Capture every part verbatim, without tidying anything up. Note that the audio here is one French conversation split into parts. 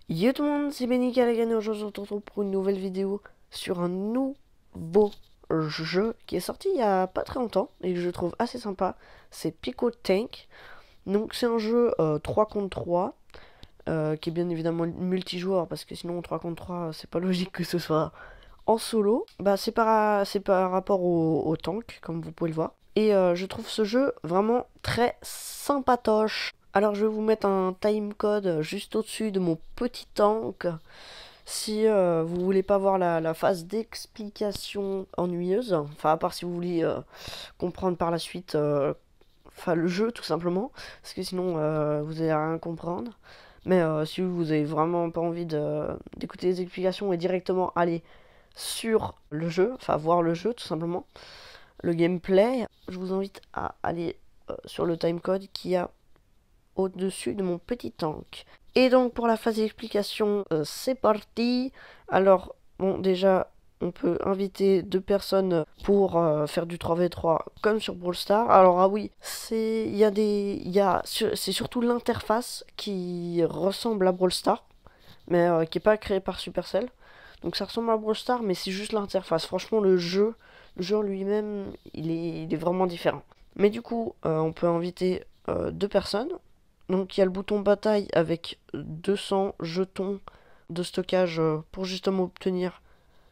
Yo tout le monde, c'est Benny Callaghan et aujourd'hui on se retrouve pour une nouvelle vidéo sur un nouveau jeu qui est sorti il y a pas très longtemps et que je trouve assez sympa. C'est Pico Tank. Donc c'est un jeu euh, trois contre trois euh, qui est bien évidemment multijoueur parce que sinon trois contre trois c'est pas logique que ce soit en solo. Bah c'est par, c'est par rapport au, au tank comme vous pouvez le voir. Et euh, je trouve ce jeu vraiment très sympatoche. Alors je vais vous mettre un timecode juste au-dessus de mon petit tank. Si euh, vous voulez pas voir la, la phase d'explication ennuyeuse, enfin à part si vous voulez euh, comprendre par la suite euh, enfin, le jeu tout simplement, parce que sinon euh, vous allez rien comprendre. Mais euh, si vous avez vraiment pas envie d'écouter les explications et directement aller sur le jeu, enfin voir le jeu tout simplement, le gameplay, je vous invite à aller euh, sur le timecode qui a au-dessus de mon petit tank. Et donc pour la phase d'explication, euh, c'est parti. Alors, bon, déjà, on peut inviter deux personnes pour euh, faire du trois v trois comme sur Brawl Stars. Alors, ah oui, c'est il y a des il y a c'est surtout l'interface qui ressemble à Brawl Stars, mais euh, qui est pas créée par Supercell. Donc ça ressemble à Brawl Stars, mais c'est juste l'interface. Franchement, le jeu, le jeu en lui-même, il est, il est vraiment différent. Mais du coup, euh, on peut inviter euh, deux personnes. Donc il y a le bouton bataille avec deux cents jetons de stockage pour justement obtenir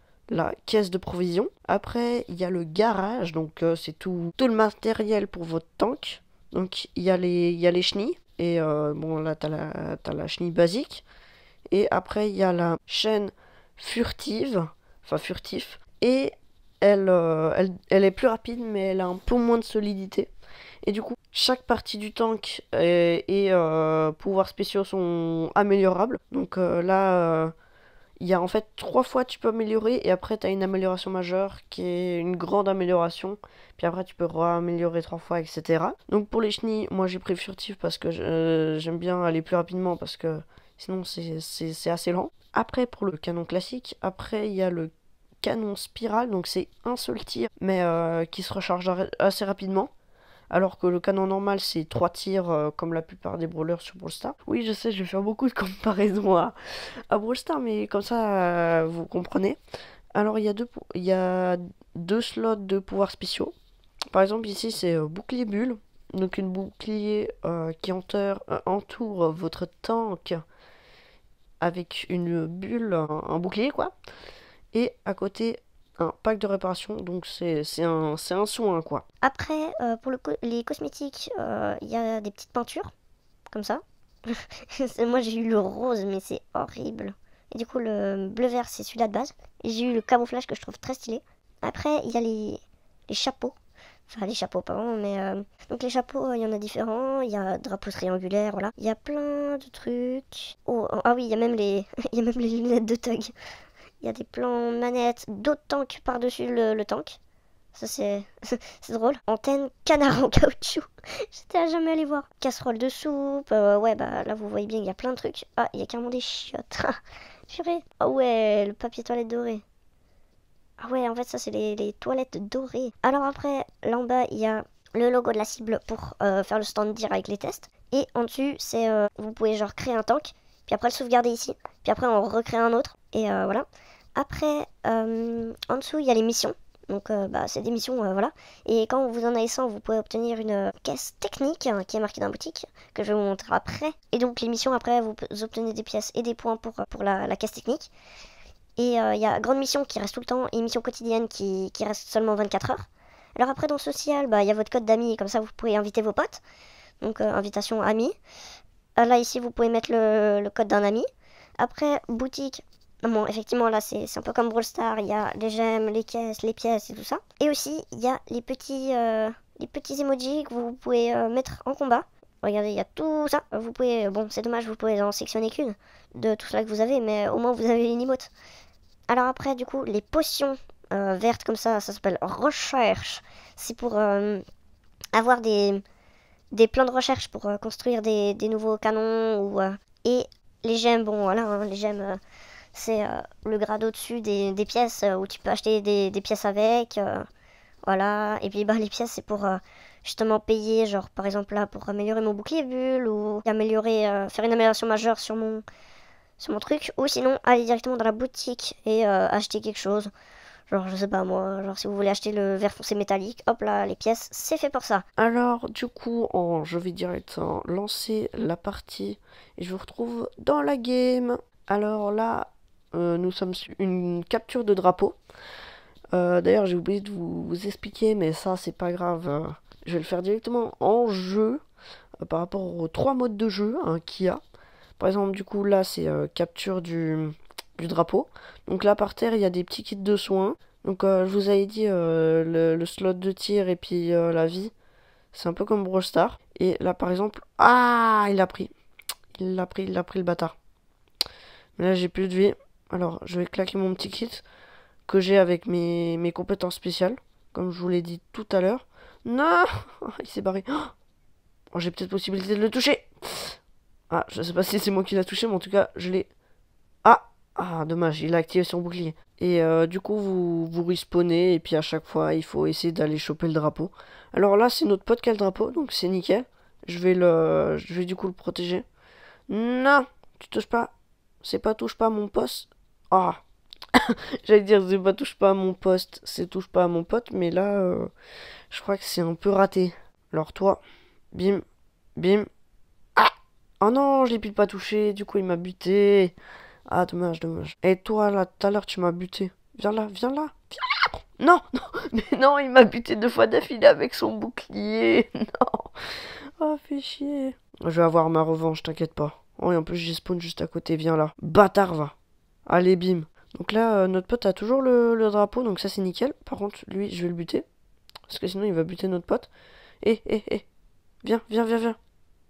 la caisse de provision. Après il y a le garage, donc euh, c'est tout, tout le matériel pour votre tank. Donc il y a les, il y a les chenilles. Et euh, bon là t'as la, t'as la chenille basique. Et après il y a la chaîne furtive, enfin furtif. Et elle, euh, elle, elle est plus rapide mais elle a un peu moins de solidité. Et du coup, chaque partie du tank et, et euh, pouvoirs spéciaux sont améliorables. Donc euh, là, il euh, y a en fait trois fois tu peux améliorer et après tu as une amélioration majeure qui est une grande amélioration. Puis après tu peux réaméliorer trois fois, et cetera. Donc pour les chenilles, moi j'ai pris furtif parce que euh, j'aime bien aller plus rapidement parce que sinon c'est assez lent. Après pour le canon classique, après il y a le canon spirale, donc c'est un seul tir mais euh, qui se recharge assez rapidement. Alors que le canon normal c'est trois tirs euh, comme la plupart des brawlers sur Brawl Stars. Oui je sais je vais faire beaucoup de comparaisons à, à Brawl Stars mais comme ça euh, vous comprenez. Alors il y, a deux, il y a deux slots de pouvoirs spéciaux. Par exemple ici c'est euh, bouclier bulle. Donc une bouclier euh, qui entoure, euh, entoure votre tank avec une bulle, un, un bouclier quoi. Et à côté un pack de réparation, donc c'est un, un soin quoi. Après, euh, pour le co les cosmétiques, il euh, y a des petites peintures, comme ça. Moi j'ai eu le rose, mais c'est horrible. Et du coup, le bleu-vert, c'est celui-là de base. Et j'ai eu le camouflage que je trouve très stylé. Après, il y a les, les chapeaux. Enfin, les chapeaux, pardon, mais... Euh... Donc les chapeaux, il y en a différents. Il y a drapeau triangulaire, voilà. Il y a plein de trucs. Oh, ah oui, il y a même les, il y a même les lunettes de Tug. Il y a des plans manettes, d'autres tanks par-dessus le, le tank. Ça c'est c'est drôle. Antenne canard en caoutchouc. J'étais à jamais allé voir. Casserole de soupe. Euh, ouais bah là vous voyez bien il y a plein de trucs. Ah il y a carrément des chiottes. Purée. Ah ouais le papier toilette doré. Ah ouais en fait ça c'est les, les toilettes dorées. Alors après là en bas il y a le logo de la cible pour euh, faire le stand dire avec les tests. Et en dessus c'est euh, vous pouvez genre créer un tank. Puis après le sauvegarder ici. Puis après on recrée un autre. Et euh, voilà. Après euh, en dessous il y a les missions. Donc euh, bah, c'est des missions, euh, voilà. Et quand vous en avez cent, vous pouvez obtenir une euh, caisse technique hein, qui est marquée dans la boutique, que je vais vous montrer après. Et donc les missions après, vous obtenez des pièces et des points pour, pour la, la caisse technique. Et il euh, y a grande mission qui reste tout le temps et mission quotidienne qui, qui reste seulement vingt-quatre heures. Alors après dans le social, il bah, y a votre code d'amis, comme ça vous pouvez inviter vos potes. Donc euh, invitation amis. Euh, là ici vous pouvez mettre le, le code d'un ami. Après boutique. Bon, effectivement, là, c'est un peu comme Brawl Stars. Il y a les gemmes, les caisses, les pièces et tout ça. Et aussi, il y a les petits, euh, les petits emojis que vous pouvez euh, mettre en combat. Regardez, il y a tout ça. Vous pouvez, bon, c'est dommage, vous pouvez en sectionner qu'une de tout cela que vous avez, mais au moins vous avez une emote. Alors après, du coup, les potions euh, vertes comme ça, ça s'appelle recherche. C'est pour euh, avoir des, des plans de recherche pour euh, construire des, des nouveaux canons. Ou, euh, et les gemmes, bon, voilà, hein, les gemmes... Euh, c'est euh, le grade au-dessus des, des pièces euh, où tu peux acheter des, des pièces avec. Euh, voilà. Et puis bah, les pièces, c'est pour euh, justement payer, genre par exemple là, pour améliorer mon bouclier bulle ou améliorer, euh, faire une amélioration majeure sur mon, c'est mon truc. Ou sinon, aller directement dans la boutique et euh, acheter quelque chose. Genre, je sais pas moi, genre si vous voulez acheter le verre foncé métallique, hop là, les pièces, c'est fait pour ça. Alors, du coup, en- je vais directement lancer la partie et je vous retrouve dans la game. Alors là, euh, nous sommes sur une capture de drapeau. Euh, D'ailleurs, j'ai oublié de vous, vous expliquer, mais ça, c'est pas grave. euh, je vais le faire directement en jeu euh, par rapport aux trois modes de jeu hein, qu'il y a. Par exemple, du coup, là, c'est euh, capture du, du drapeau. Donc là, par terre, il y a des petits kits de soins. Donc, euh, je vous avais dit euh, le, le slot de tir et puis euh, la vie. C'est un peu comme Brawl Stars. Et là, par exemple, ah, il a pris. Il l'a pris, il l'a pris le bâtard. Mais là, j'ai plus de vie. Alors, je vais claquer mon petit kit que j'ai avec mes, mes compétences spéciales. Comme je vous l'ai dit tout à l'heure. Non, il s'est barré. Oh, j'ai peut-être possibilité de le toucher. Ah, je sais pas si c'est moi qui l'a touché, mais en tout cas, je l'ai. Ah, ah, dommage, il a activé son bouclier. Et euh, du coup, vous vous respawnez, et puis à chaque fois, il faut essayer d'aller choper le drapeau. Alors là, c'est notre pote qui a le drapeau, donc c'est nickel. Je vais le, je vais du coup le protéger. Non, tu touches pas. C'est pas touche pas à mon poste. Ah, j'allais dire c'est pas touche pas à mon poste, c'est touche pas à mon pote, mais là, euh, je crois que c'est un peu raté. Alors toi, bim, bim. Ah, oh non, je l'ai plus pas touché, du coup il m'a buté. Ah, dommage, dommage. Et toi, là, tout à l'heure, tu m'as buté. Viens là, viens là. Non, non, mais non, il m'a buté deux fois d'affilée avec son bouclier. Non. Oh, fais chier. Je vais avoir ma revanche, t'inquiète pas. Oh, et en plus, j'ai spawn juste à côté. Viens là. Bâtard, va. Allez, bim. Donc là, euh, notre pote a toujours le, le drapeau, donc ça, c'est nickel. Par contre, lui, je vais le buter. Parce que sinon, il va buter notre pote. Eh, eh, eh. Viens, viens, viens, viens.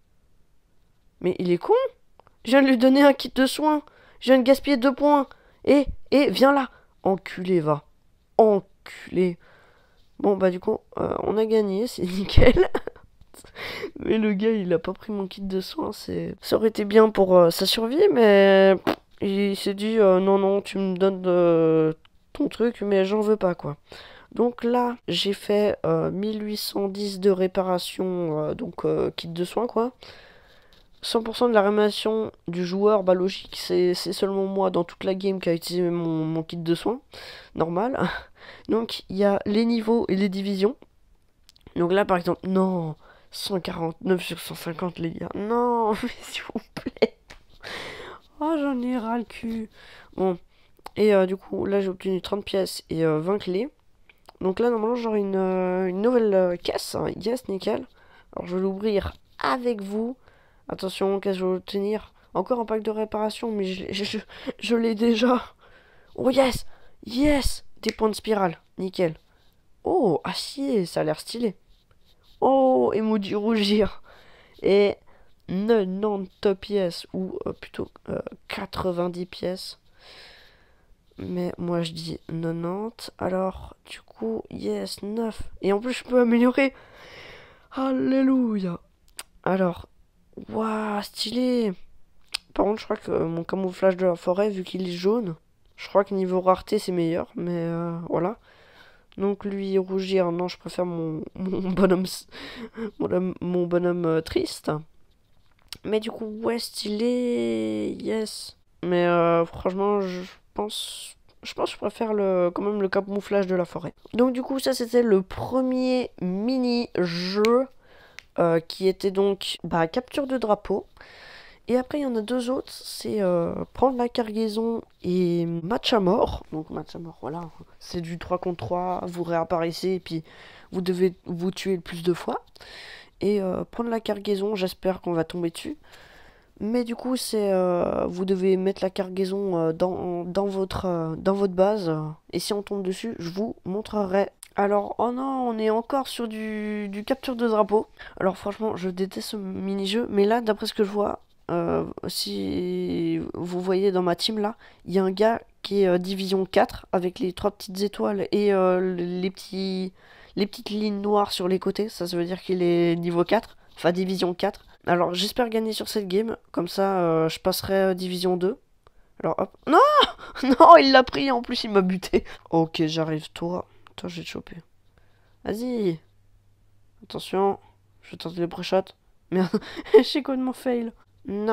Mais il est con. Je viens de lui donner un kit de soins. Je viens de gaspiller deux points. Eh, eh, viens là. Enculé, va. Enculé. Bon, bah du coup, euh, on a gagné, c'est nickel. Mais le gars, il a pas pris mon kit de soins. C'est... Ça aurait été bien pour euh, sa survie, mais pff, il s'est dit, euh, non, non, tu me donnes euh, ton truc, mais j'en veux pas, quoi. Donc là, j'ai fait euh, mille huit cent dix de réparation, euh, donc euh, kit de soins, quoi. cent pour cent de la réanimation du joueur, bah logique, c'est seulement moi dans toute la game qui a utilisé mon, mon kit de soins. Normal. Donc il y a les niveaux et les divisions. Donc là par exemple, non, cent quarante-neuf sur cent cinquante les gars. Non, mais s'il vous plaît. Oh, j'en ai ras le cul. Bon, et euh, du coup, là j'ai obtenu trente pièces et euh, vingt clés. Donc là normalement j'aurai une, euh, une nouvelle euh, caisse. Hein. Yes, nickel. Alors je vais l'ouvrir avec vous. Attention, qu'est-ce que je vais obtenir? Encore un pack de réparation, mais je, je, je, je l'ai déjà. Oh yes! Yes! Des points de spirale. Nickel. Oh, acier, ça a l'air stylé. Oh, emoji rougir. Et quatre-vingt-dix pièces, ou euh, plutôt euh, quatre-vingt-dix pièces. Mais moi je dis quatre-vingt-dix. Alors, du coup, yes, neuf. Et en plus, je peux améliorer. Alléluia. Alors, waouh, stylé. Par contre, je crois que mon camouflage de la forêt, vu qu'il est jaune, je crois que niveau rareté, c'est meilleur. Mais euh, voilà. Donc lui, rougir, non, je préfère mon, mon bonhomme, mon, homme- mon bonhomme euh, triste. Mais du coup, ouais, stylé, yes. Mais euh, franchement, je pense, je pense que je préfère le, quand même le camouflage de la forêt. Donc du coup, ça c'était le premier mini-jeu euh, qui était donc bah, capture de drapeau. Et après, il y en a deux autres, c'est euh, prendre la cargaison et match à mort. Donc match à mort, voilà, c'est du trois contre trois, vous réapparaissez et puis vous devez vous tuer le plus de fois. Et euh, prendre la cargaison, j'espère qu'on va tomber dessus. Mais du coup, c'est euh, vous devez mettre la cargaison euh, dans, dans, votre, euh, dans votre base. Et si on tombe dessus, je vous montrerai. Alors, oh non, on est encore sur du, du capture de drapeau. Alors franchement, je déteste ce mini-jeu. Mais là, d'après ce que je vois, euh, si vous voyez dans ma team là, il y a un gars qui est euh, division quatre avec les trois petites étoiles et euh, les, petits, les petites lignes noires sur les côtés. Ça, ça veut dire qu'il est niveau quatre, enfin division quatre. Alors j'espère gagner sur cette game, comme ça euh, je passerai euh, division deux. Alors hop. Non. Non, il l'a pris, en plus il m'a buté. Ok, j'arrive, toi. Toi, je vais te choper. Vas-y. Attention, je vais tenter le pré-shot. Merde, j'ai complètement fail. Non.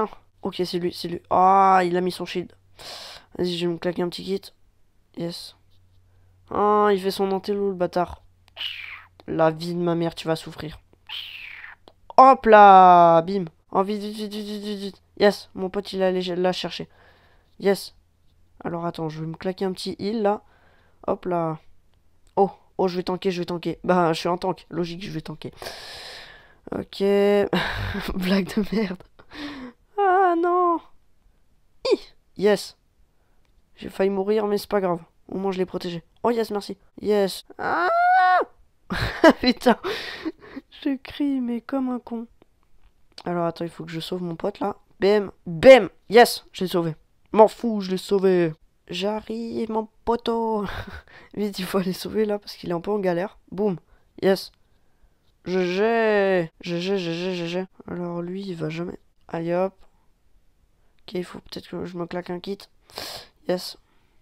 Ok, c'est lui, c'est lui. Ah, il a mis son shield. Vas-y, je vais me claquer un petit kit. Yes. Ah, il fait son antélo, le bâtard. La vie de ma mère, tu vas souffrir. Hop là, bim. Oh, vite, vite, vite, vite, vite, vite. Yes, mon pote, il allait la chercher. Yes. Alors, attends, je vais me claquer un petit heal, là. Hop là. Oh, oh, je vais tanker, je vais tanker. Bah, je suis en tank. Logique, je vais tanker. Ok. Blague de merde. Ah, non. Hi. Yes. J'ai failli mourir, mais c'est pas grave. Au moins, je l'ai protégé. Oh, yes, merci. Yes. Ah. Putain. Je crie, mais comme un con. Alors, attends, il faut que je sauve mon pote, là. Bam. Bam. Yes, je l'ai sauvé. M'en fous, je l'ai sauvé. J'arrive, mon poteau. Vite, il faut aller sauver, là, parce qu'il est un peu en galère. Boum. Yes. Je j'ai. Je j'ai, je j'ai, je j'ai. Alors, lui, il va jamais. Allez, hop. Ok, il faut peut-être que je me claque un kit. Yes.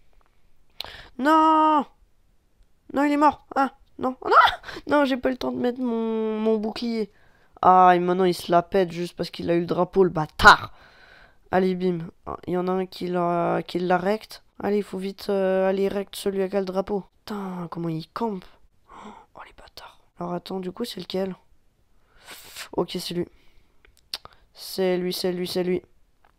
Non. Non, il est mort. Ah, non. Non, non, j'ai pas eu le temps de mettre mon, mon bouclier. Ah, et maintenant il se la pète juste parce qu'il a eu le drapeau, le bâtard. Allez, bim. Il y en a un qui l'a qui l'a recte. Allez, il faut vite euh, aller recte celui avec le drapeau. Putain, comment il campe. Oh, les bâtards. Alors, attends, du coup, c'est lequel? Ok, c'est lui. C'est lui, c'est lui, c'est lui.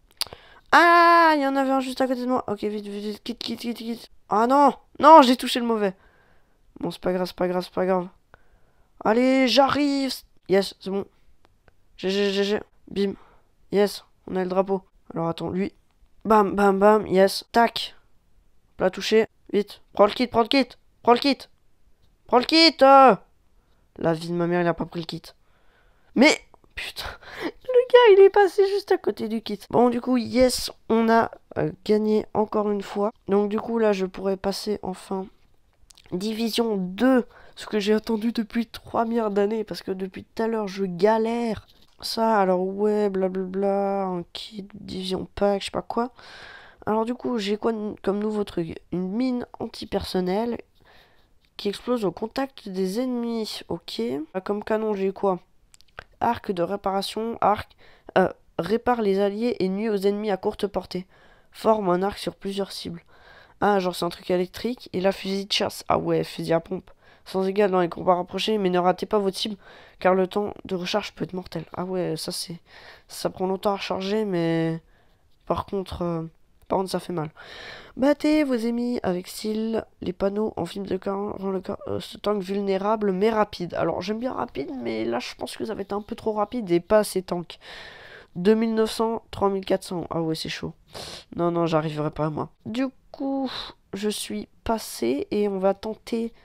Ah, il y en avait un juste à côté de moi. Ok, vite, vite, vite. Quitte, quitte, quitte, quitte. Ah non. Non, j'ai touché le mauvais. Bon, c'est pas grave, c'est pas grave, c'est pas grave. Allez, j'arrive. Yes, c'est bon. G G, G G. Bim. Yes, on a le drapeau. Alors attends, lui. Bam, bam, bam. Yes. Tac. Plat touché. Vite. Prends le kit, prends le kit. Prends le kit. Prends le kit. euh. La vie de ma mère, il a pas pris le kit. Mais, putain. Le gars, il est passé juste à côté du kit. Bon, du coup, yes, on a euh, gagné encore une fois. Donc, du coup, là, je pourrais passer enfin Division deux. Ce que j'ai attendu depuis trois milliards d'années. Parce que depuis tout à l'heure, je galère. Ça, alors ouais, blablabla, un kit, division pack, je sais pas quoi. Alors du coup, j'ai quoi comme nouveau truc? Une mine antipersonnelle qui explose au contact des ennemis, ok. Comme canon, j'ai quoi? Arc de réparation, arc, euh, répare les alliés et nuit aux ennemis à courte portée. Forme un arc sur plusieurs cibles. Ah, genre c'est un truc électrique. Et là, fusil de chasse, ah ouais, fusil à pompe. Sans égal dans les combats rapprochés, mais ne ratez pas votre cible, car le temps de recharge peut être mortel. Ah ouais, ça c'est... Ça prend longtemps à recharger, mais... Par contre... Euh... Par contre, ça fait mal. Battez vos ennemis avec style. Les panneaux en film de camp rend le camp, euh, ce tank vulnérable, mais rapide. Alors, j'aime bien rapide, mais là, je pense que ça va être un peu trop rapide et pas assez tank. deux mille neuf cents, trois mille quatre cents. Ah ouais, c'est chaud. Non, non, j'arriverai pas, moi. Du coup, je suis passé et on va tenter...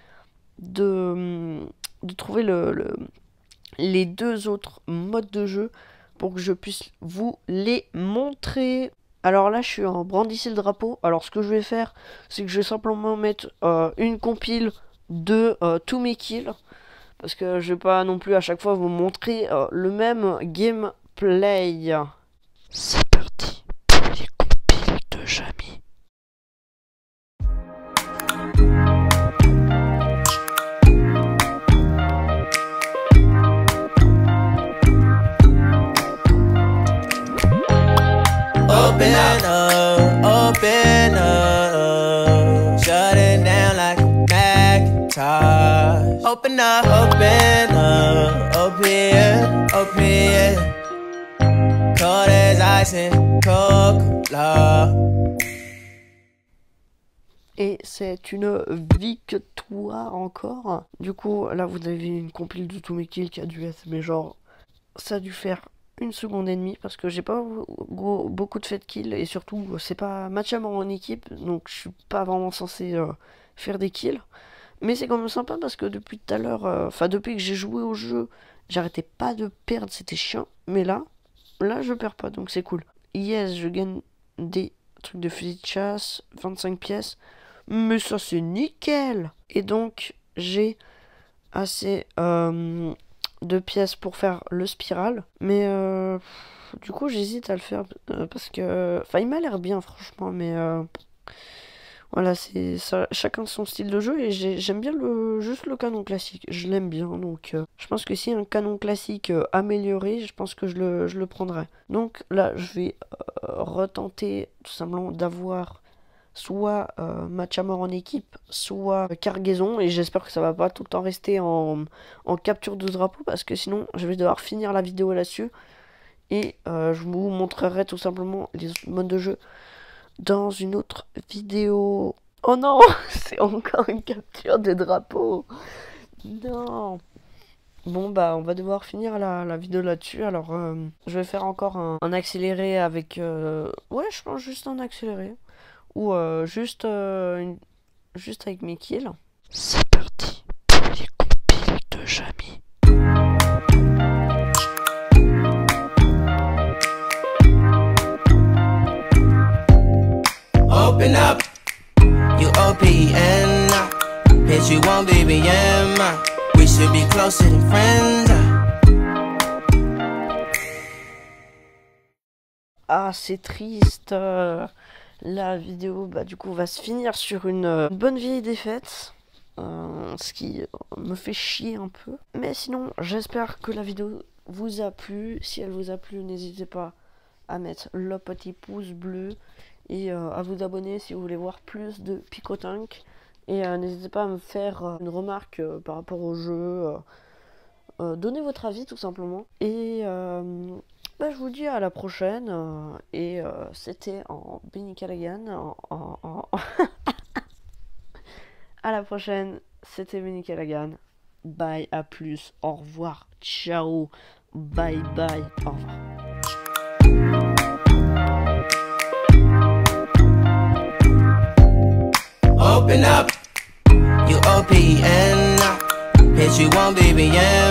De, de trouver le, le, les deux autres modes de jeu pour que je puisse vous les montrer. Alors là, je suis en brandissez le drapeau. Alors ce que je vais faire, c'est que je vais simplement mettre euh, une compile de euh, tous mes kills. Parce que je vais pas non plus à chaque fois vous montrer euh, le même gameplay. C'est parti pour les compiles de Jamy. Open up, open up, shut it down like a Macintosh. Open up, open up, open here, open here, cold as ice and Coca-Cola. Et c'est une victoire encore. Du coup, là, vous avez une compile de tous mes kills qui a dû être, mais genre, ça a dû faire une seconde et demie parce que j'ai pas beaucoup de fait de kills et surtout, c'est pas matchable en équipe, donc je suis pas vraiment censé euh, faire des kills. Mais c'est quand même sympa parce que depuis tout à l'heure, enfin, euh, depuis que j'ai joué au jeu, j'arrêtais pas de perdre, c'était chiant. Mais là, là, je perds pas, donc c'est cool. Yes, je gagne des trucs de fusil de chasse, vingt-cinq pièces. Mais ça c'est nickel. Et donc j'ai assez euh, de pièces pour faire le spiral. Mais euh, du coup j'hésite à le faire euh, parce que... Enfin il m'a l'air bien franchement. Mais euh, Voilà, c'est ça, chacun son style de jeu et j'aime bien le juste le canon classique. Je l'aime bien, donc euh, je pense que si un canon classique euh, amélioré, je pense que je le, je le prendrai. Donc là, je vais euh, retenter tout simplement d'avoir soit euh, match à mort en équipe, soit cargaison, et j'espère que ça va pas tout le temps rester en, en capture de drapeau, parce que sinon je vais devoir finir la vidéo là-dessus, et euh, je vous montrerai tout simplement les modes de jeu dans une autre vidéo. Oh non, c'est encore une capture de drapeau. Non. Bon bah on va devoir finir la, la vidéo là-dessus. Alors euh, je vais faire encore un, un accéléré avec... Euh... Ouais, je pense juste un accéléré. Ou euh, juste, euh, une... juste avec mes kills. C'est parti pour les compiles de Jamy. Open up, you O P N I. Hit you one, baby, and my. We should be closer than friends. Ah, c'est triste. Euh, la vidéo, bah, du coup, va se finir sur une euh, bonne vieille défaite. Euh, ce qui me fait chier un peu. Mais sinon, j'espère que la vidéo vous a plu. Si elle vous a plu, n'hésitez pas à mettre le petit pouce bleu. Et euh, à vous abonner si vous voulez voir plus de Picotank. Et euh, n'hésitez pas à me faire euh, une remarque euh, par rapport au jeu. Euh, euh, donnez votre avis tout simplement. Et euh, bah, je vous dis à la prochaine. Euh, et euh, c'était en Benny Callaghan. En, en, en... à la prochaine. C'était Benny Callaghan. Bye, à plus. Au revoir. Ciao. Bye bye. Au revoir. Open up, you O P N I. Hit you one, baby, yeah.